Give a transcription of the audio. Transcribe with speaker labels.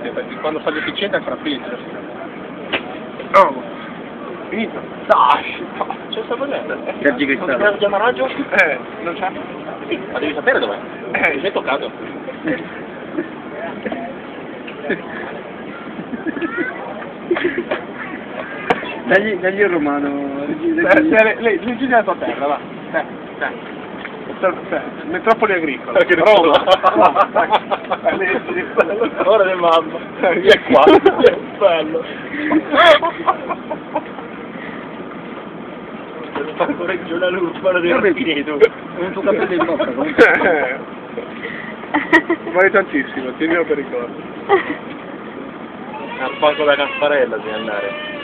Speaker 1: finite, perché quando fa l'efficiente ancora finite.
Speaker 2: No, finito.
Speaker 1: Dai, c'è il saponello.
Speaker 3: Sergi Cristallo.
Speaker 1: Non ti chiama raggio?
Speaker 2: Non c'è?
Speaker 1: Sì, ma devi sapere dov'è. Mi hai toccato.
Speaker 3: Dagli il romano.
Speaker 2: Leggi la tua terra, va. Metropoli agricole.
Speaker 1: Roma. Ora di mamma. Vieni qua. Che bello. Fa ancora giù la luce, guarda del Pineto.
Speaker 3: Un tuo capello in bocca comunque.
Speaker 2: Vale tantissimo, tienilo per ricordo.
Speaker 1: A poco da Caffarella devi andare.